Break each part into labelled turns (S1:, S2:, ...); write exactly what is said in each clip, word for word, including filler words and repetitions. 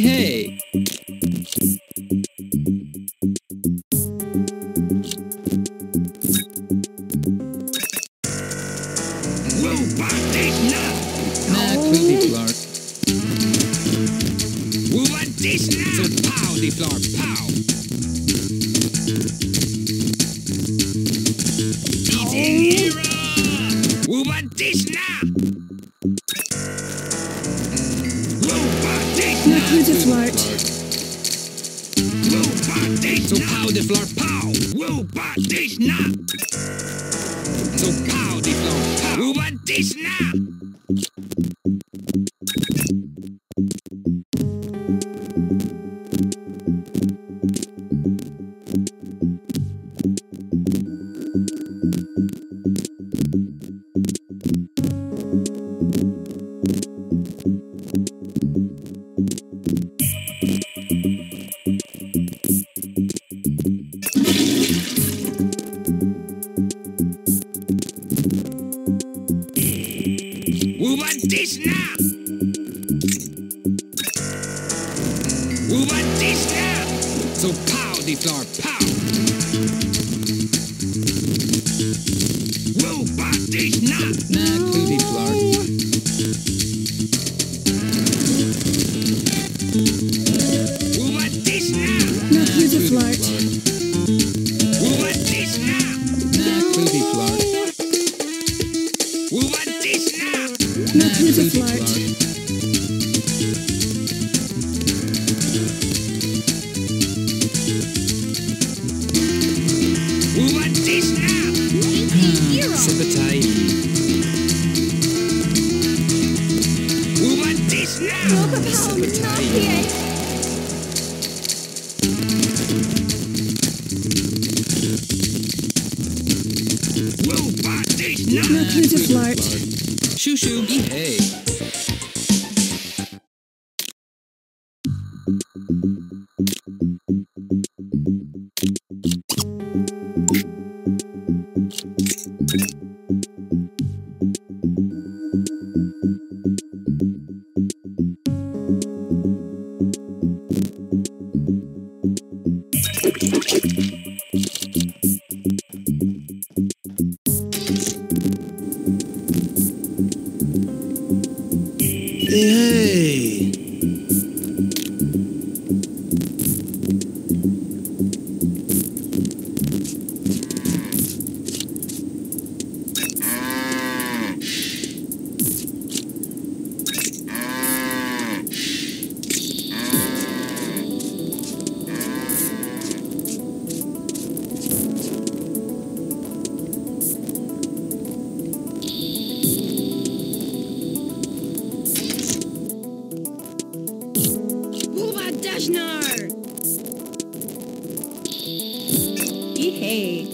S1: hey. Na, Klubi Flar. So pow, die Flar, pow.
S2: Na Klubi Flar.
S1: So pow, die Flar, pow. So pow, die Flar, pow. So pow, die Flar, pow. Na, Klubi Flar.
S2: Na Klubi Flar.
S1: Na, Klubi Flar.
S2: Na Klubi Flar.
S1: Sipatai.
S2: Na Klubi Flar.
S1: Shoo shoo, hey.
S3: Hey!
S2: Hey.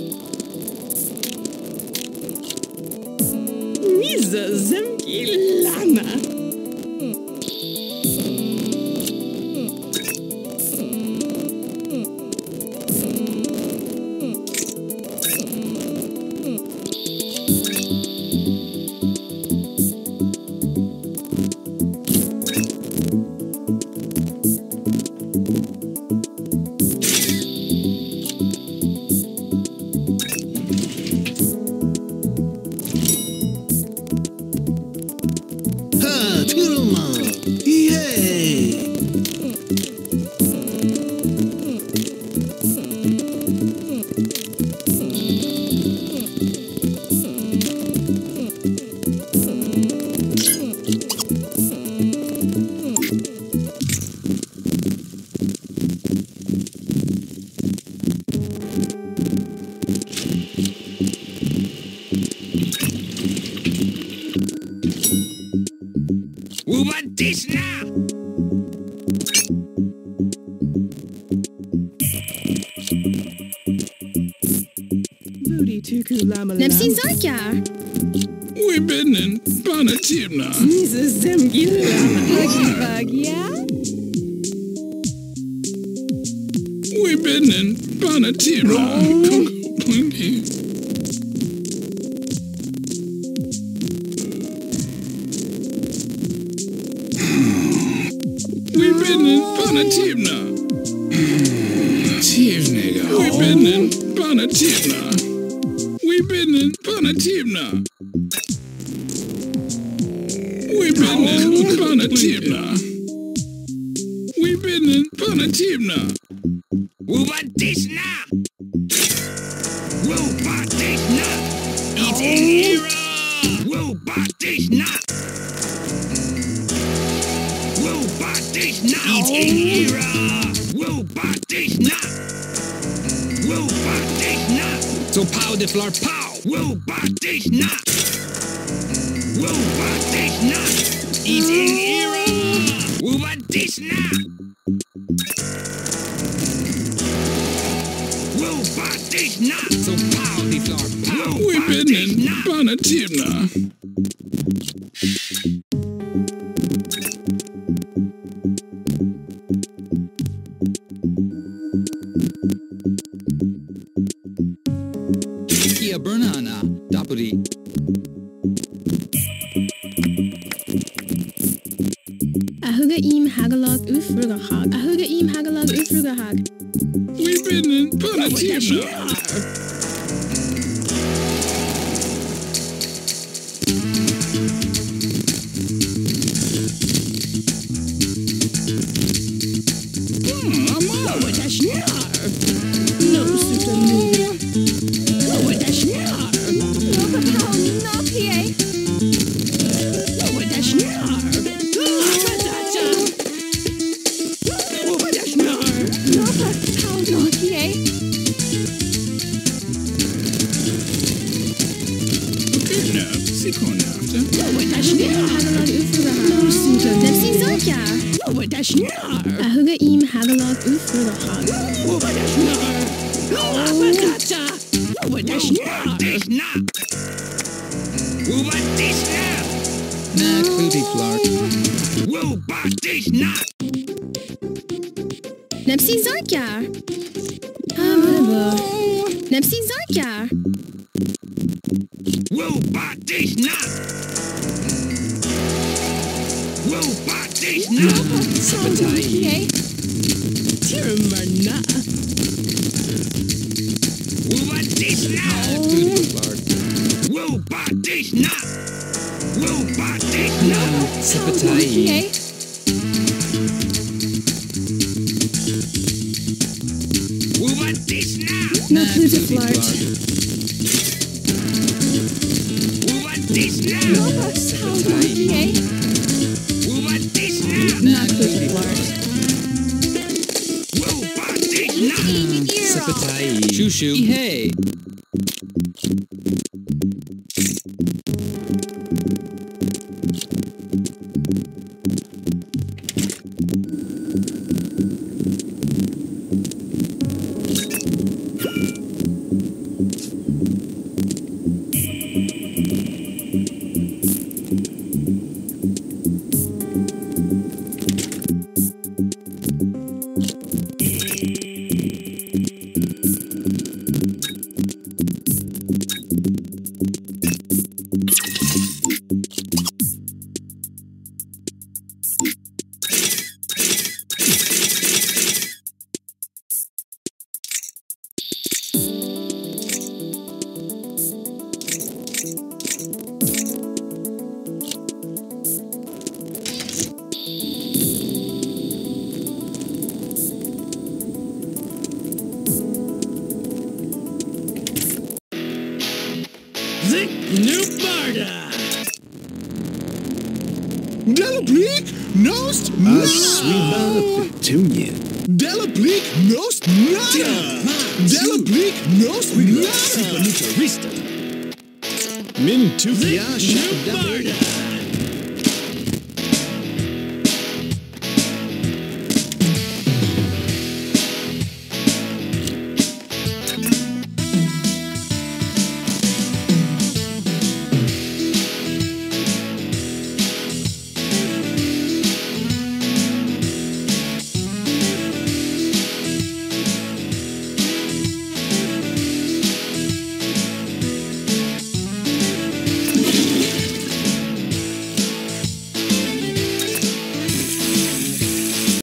S2: Miza zemki lana. Nepsin Zarka.
S3: We've been in Panatimna.
S2: Miza zemki lana. Huggy bug, yeah?
S3: We've been in Panatimna. We binnen Panatimna. Tivnega. We binnen Panatimna. We binnen Panatimna. We binnen Panatimna. We binnen Panatimna.
S1: Wubadishna! Wubadishna! Eating era! Wubadishna! Wubadishna! Eating era! Wubadishna! Wubadishna! So pow the floor, pow! Wubadishna! Wubadishna! Eating era! Wubadishna! So pow the floor, pow!
S3: We binnen Panatimna.
S1: Kia Bernana, Dapuri.
S2: Ahuga im hagalog ufrugahag. Ahuga im hagalog ufrugahag.
S3: We binnen Panatimna.
S2: No super movie. Lower dash nar. No papal, no P A. Lower dash nar. Lower dash nar. No papal, no P A.
S3: Okay, now, Sikonafta.
S2: Lower dash nar. Hagalog ufrugahag. No super. Nepsi Zarka. Lower dash nar. Ahuga im hagalog ufrugahag. Lower dash nar. Lower dash nar.
S1: Wubadishna! Wubadishna! Na Kluti floor. Wubadishna!
S2: Nepsi Zarka. Amaba. Nepsi Zarka.
S1: Wubadishna! Wubadishna!
S2: Okay. Tiramarna.
S1: Wubadishna! Wubadishna! Wubadishna!
S2: Okay.
S1: Wubadishna!
S2: No clue to flirt.
S1: Wubadishna!
S2: Okay.
S1: Wubadishna!
S2: No clue to flirt.
S1: Wubadishna!
S2: Sapatai.
S1: Shushu! Hey!
S4: Zik Nubarda!
S5: Delaplik nost nada!
S4: Aswiba Petunia!
S5: Delaplik nost nada! Delaplik nost nada!
S4: Sipanutarista!
S5: Min Tufia
S4: Nubarda!